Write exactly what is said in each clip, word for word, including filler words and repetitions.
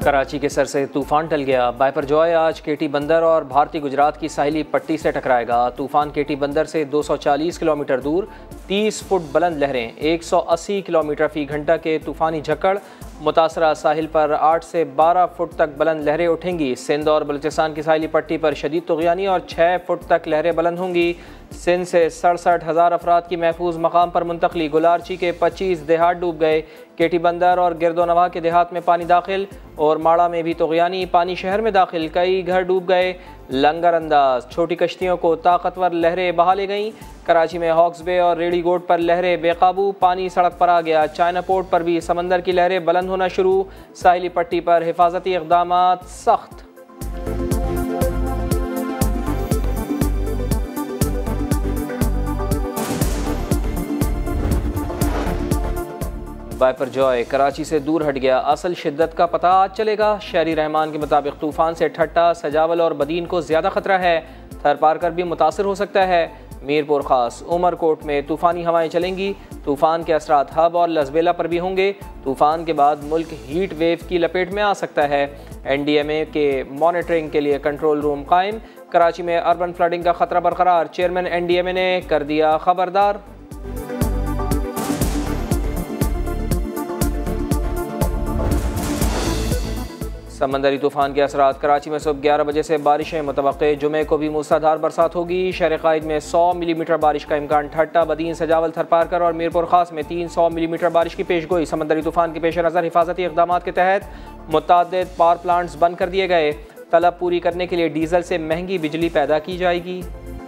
कराची के सर से तूफान टल गया। बाइपर जॉय आज केटी बंदर और भारतीय गुजरात की साहिली पट्टी से टकराएगा। तूफान केटी बंदर से दो सौ चालीस किलोमीटर दूर तीस फुट बुलंद लहरें, एक सौ अस्सी किलोमीटर फी घंटा के तूफानी झक्कड़, मुतासरा साहिल पर आठ से बारह फुट तक बुलंद लहरें उठेंगी। सिंध और बलूचिस्तान की साहिली पट्टी पर शदीद तुग़यानी और छः फुट तक लहरें बुलंद होंगी। सिंध से सड़सठ हज़ार अफराद की महफूज मकाम पर मुंतकली। गुलारची के पच्चीस देहात डूब गए। केटी बंदर और गिरदोनवा के देहात में पानी दाखिल और माड़ा में भी तुग़यानी, पानी शहर में दाखिल, कई घर डूब गए। लंगर अंदाज छोटी कश्तियों को ताकतवर लहरें बहा ले गईं। कराची में हॉक्स बे और रेडी गोट पर लहरें बेकाबू, पानी सड़क पर आ गया। चाइना पोर्ट पर भी समंदर की लहरें बुलंद होना शुरू। साहिली पट्टी पर हिफाजती इक़दामात सख्त। बाइपर जॉय कराची से दूर हट गया। असल शिद्दत का पता आज चलेगा। शहरी रहमान के मुताबिक तूफान से ठट्टा, सजावल और बदीन को ज़्यादा खतरा है। थर पारकर भी मुतासर हो सकता है। मीरपुर खास उमरकोट में तूफ़ानी हवाएं चलेंगी। तूफ़ान के असरात हब और लसबेला पर भी होंगे। तूफ़ान के बाद मुल्क हीट वेव की लपेट में आ सकता है। एन डी एम ए के मॉनिटरिंग के लिए कंट्रोल रूम कायम। कराची में अर्बन फ्लडिंग का खतरा बरकरार। Chairman N D M A ने कर दिया खबरदार। समंदरी तूफान के असरात। कराची में सुबह ग्यारह बजे से बारिशें मुतवक्के। जुमे को भी मूसलाधार बरसात होगी। शहर कायद में सौ मिलीमीटर बारिश का इम्कान। ठट्टा, बदीन, सजावल, थरपारकर और मीरपुर खास में तीन सौ मिलीमीटर बारिश की पेश गोई। समंदरी तूफान के पेश नज़र हिफाजती इक़दामात के तहत मुतअद्दिद पावर प्लांट्स बंद कर दिए गए। तलब पूरी करने के लिए डीजल से महंगी बिजली पैदा की जाएगी।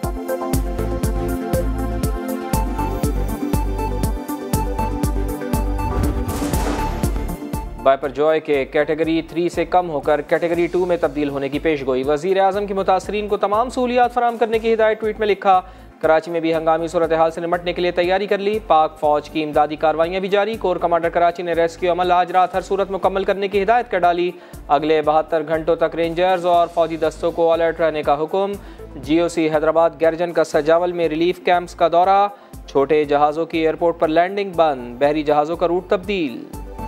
बाइपर जॉय के कैटेगरी थ्री से कम होकर कैटेगरी टू में तब्दील होने की पेश गोई। वज़ीर आज़म की मुतासरीन को तमाम सहूलियात फराहम करने की हिदायत ट्वीट में लिखा। कराची में भी हंगामी सूरत हाल से निपटने के लिए तैयारी कर ली। पाक फौज की इमदादी कार्रवाइयाँ भी जारी। कोर कमांडर कराची ने रेस्क्यू अमल आज रात हर सूरत मुकम्मल करने की हिदायत कर डाली। अगले बहत्तर घंटों तक रेंजर्स और फौजी दस्तों को अलर्ट रहने का हुक्म। जी ओ सी हैदराबाद गैरजन का सजावल में रिलीफ कैंप्स का दौरा। छोटे जहाज़ों की एयरपोर्ट पर लैंडिंग बंद। बहरी जहाज़ों का रूट तब्दील।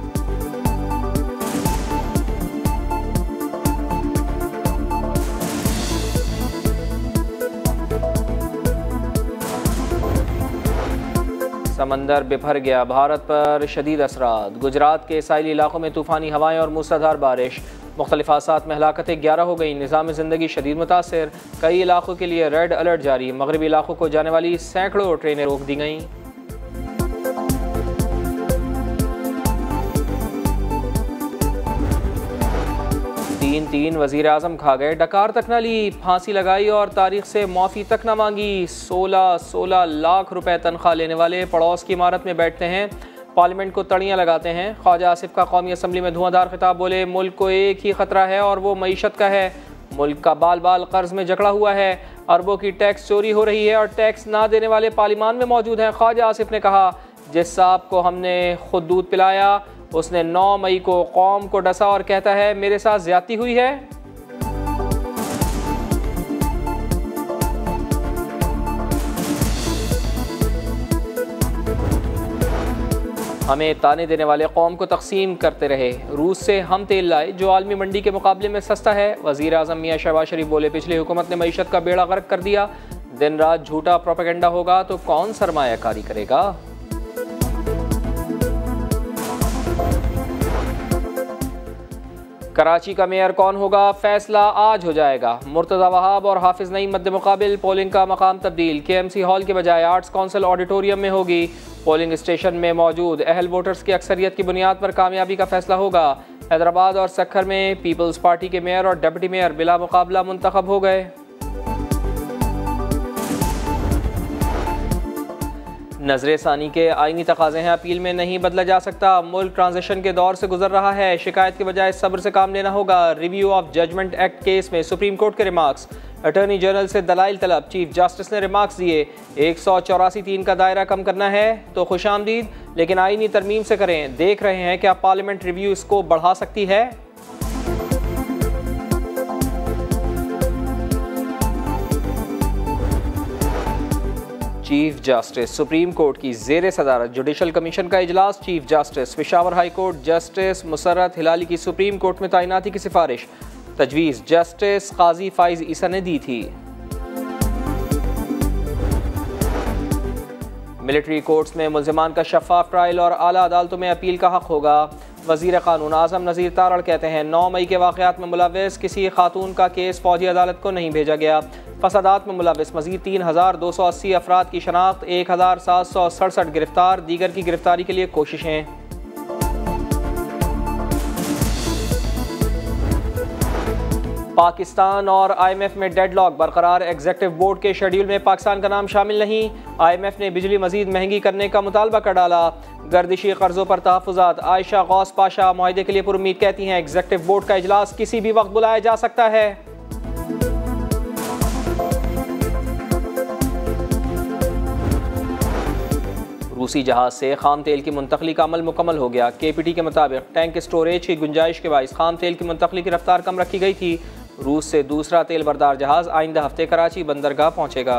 समंदर बिफर गया। भारत पर शदीद असरात। गुजरात के साहिली इलाकों में तूफ़ानी हवाएं और मूसलाधार बारिश। मुख्तलिफ हादसात में हलाकतें ग्यारह हो गई। निज़ाम ज़िंदगी शदीद मुतासर। कई इलाकों के लिए रेड अलर्ट जारी। मगरबी इलाकों को जाने वाली सैकड़ों ट्रेनें रोक दी गईं। तीन तीन वज़ीर आज़म खा गए। डकार तक न ली, फांसी लगाई और तारीख से माफ़ी तक न मांगी। सोलह सोलह लाख रुपए तनख्वाह लेने वाले पड़ोस की इमारत में बैठते हैं, पार्लियामेंट को तड़ियाँ लगाते हैं। ख्वाजा आसिफ का कौमी असम्बली में धुआंधार खिताब। बोले मुल्क को एक ही ख़तरा है और वो मईशत का है। मुल्क का बाल बाल कर्ज में जकड़ा हुआ है। अरबों की टैक्स चोरी हो रही है और टैक्स ना देने वाले पार्लियामान में मौजूद हैं। ख्वाजा आसिफ ने कहा, जिस साहब को हमने खुद दूध पिलाया उसने नौ मई को कौम को डसा और कहता है मेरे साथ ज्यादती हुई है। हमें ताने देने वाले कौम को तकसीम करते रहे। रूस से हम तेल लाए जो आलमी मंडी के मुकाबले में सस्ता है। वज़ीर आज़म मियां शहबाज शरीफ बोले पिछली हुकूमत ने मईशत का बेड़ा गर्क कर दिया। दिन रात झूठा प्रोपेगेंडा होगा तो कौन सरमायाकारी करेगा। कराची का मेयर कौन होगा, फैसला आज हो जाएगा। मुर्तज़ा वहाब और हाफिज नईम मद्दे मुकाबिल। पोलिंग का मकाम तब्दील। के एम सी हॉल के बजाय आर्ट्स काउंसिल ऑडिटोरियम में होगी। पोलिंग स्टेशन में मौजूद अहल वोटर्स की अक्सरियत की बुनियाद पर कामयाबी का फैसला होगा। हैदराबाद और सक्खर में पीपल्स पार्टी के मेयर और डिप्टी मेयर बिला मुकाबला मुंतखब हो गए। नजर सानी के आईनी तकाजे हैं, अपील में नहीं बदला जा सकता। मुल्क ट्रांजिशन के दौर से गुजर रहा है। शिकायत के बजाय सब्र से काम लेना होगा। Review of judgment act case में सुप्रीम कोर्ट के रिमार्क्स। अटॉर्नी जनरल से दलाइल तलब। चीफ जस्टिस ने रिमार्क्स दिए। एक सौ चौरासी तीन का दायरा कम करना है तो खुशामदीद, लेकिन आईनी तरमीम से करें। देख रहे हैं क्या पार्लियामेंट रिव्यू इसको बढ़ा सकती है। चीफ जस्टिस सुप्रीम कोर्ट की ज़ेर सदारत जुडिशल कमीशन का इजलास। Chief justice Peshawar high court justice Musarrat Hilali की सुप्रीम कोर्ट में तैनाती की सिफारिश तजवीज़ जस्टिस काजी फाइज ईसा ने दी थी। मिलिट्री कोर्ट्स में मुल्ज़िमान का शफाफ ट्रायल और आला अदालतों में अपील का हक होगा। वज़ीर क़ानून आज़म नज़ीर तारड़ कहते हैं नौ मई के वाक़यात में मुलव्वस किसी खातून का केस फौजी अदालत को नहीं भेजा गया। फसादात में मुलव्वस मज़ीद तीन हज़ार दो सौ अस्सी अफराद की शनाख्त, एक हज़ार सात सौ सड़सठ गिरफ्तार, दीगर की गिरफ्तारी के लिए कोशिशें। पाकिस्तान और आई एम एफ में डेडलॉक बरकरार। एग्जीक्यूटिव बोर्ड के शेड्यूल में पाकिस्तान का नाम शामिल नहीं। आई एम एफ ने बिजली मजीद महंगी करने का मुतालबा कर डाला। गर्दिशी कर्जों पर तहफ़्फ़ुज़ात। आयशा गौस पाशा मुआहदे के लिए पुरुम्मीद कहती हैं एग्जीक्यूटिव बोर्ड का इजलास किसी भी वक्त बुलाया जा सकता है। रूसी जहाज से खाम तेल की मुंतकली का अमल मुकम्मल हो गया। के पी टी के मुताबिक टैंक स्टोरेज की गुंजाइश के बाइस खाम तेल की मुंतकली की रफ्तार कम रखी गई थी। रूस से दूसरा तेल बरदार जहाज आइंदा हफ्ते कराची बंदरगाह पहुंचेगा।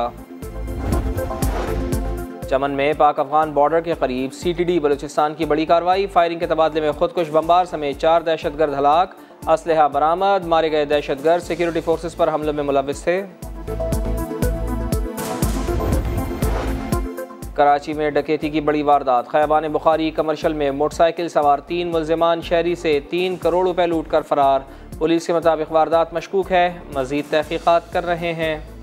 चमन में पाक अफगान बॉर्डर के करीब सी टी डी बलूचिस्तान की बड़ी कार्रवाई। फायरिंग के तबादले में खुदकुश बमबार समेत चार दहशतगर्द हलाक। असलहा बरामद। मारे गए दहशतगर्द सिक्योरिटी फोर्सेस पर हमलों में मुलव्वस थे। कराची में डकैती की बड़ी वारदात। खैबान बुखारी कमर्शल में मोटरसाइकिल सवार तीन मुल्जिमान शहरी से तीन करोड़ रुपए लूट कर फरार। पुलिस के मुताबिक वारदात मशकूक है, मजीद तहकीकात कर रहे हैं।